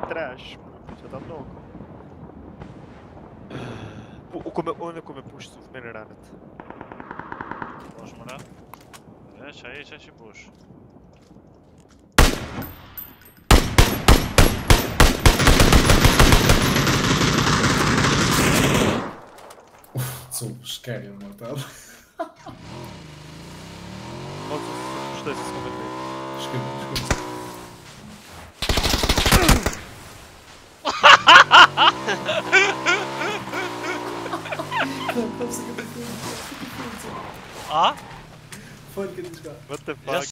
trash. Já está mnogo. Onde come push в мене ранят? Можемо, да? Ще пуш. Zum Schkerl matar. Что это с командой? Escuta. А? Фонка не жга. What the fuck?